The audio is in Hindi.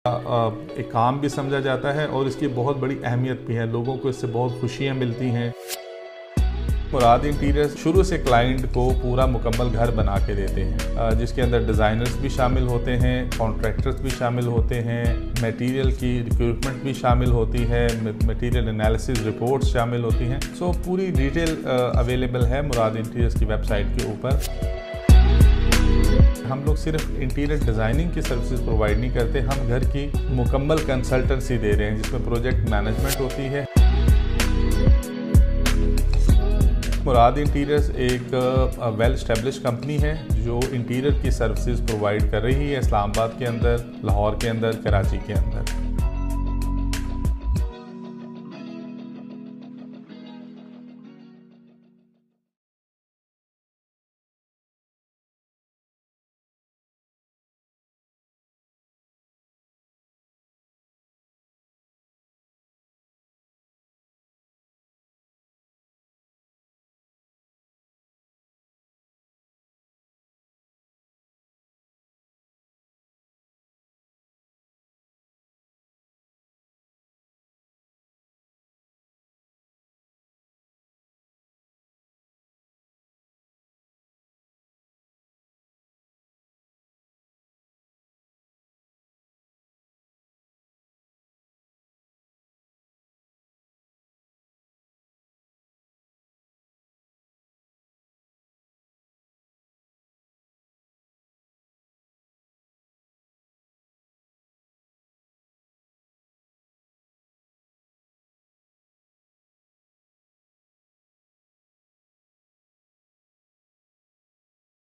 एक काम भी समझा जाता है और इसकी बहुत बड़ी अहमियत भी है। लोगों को इससे बहुत खुशियाँ मिलती हैं। मुराद इंटीरियर्स शुरू से क्लाइंट को पूरा मुकम्मल घर बना के देते हैं, जिसके अंदर डिज़ाइनर्स भी शामिल होते हैं, कॉन्ट्रैक्टर्स भी शामिल होते हैं, मटेरियल की रिक्रूटमेंट भी शामिल होती है, मटेरियल एनालिसिस रिपोर्ट्स शामिल होती हैं। सो पूरी डिटेल अवेलेबल है मुराद इंटीरियर्स की वेबसाइट के ऊपर। हम लोग सिर्फ इंटीरियर डिज़ाइनिंग की सर्विसेज प्रोवाइड नहीं करते, हम घर की मुकम्मल कंसल्टेंसी दे रहे हैं, जिसमें प्रोजेक्ट मैनेजमेंट होती है। मुराद इंटीरियर्स एक वेल एस्टेब्लिश कंपनी है जो इंटीरियर की सर्विसेज प्रोवाइड कर रही है इस्लामाबाद के अंदर, लाहौर के अंदर, कराची के अंदर।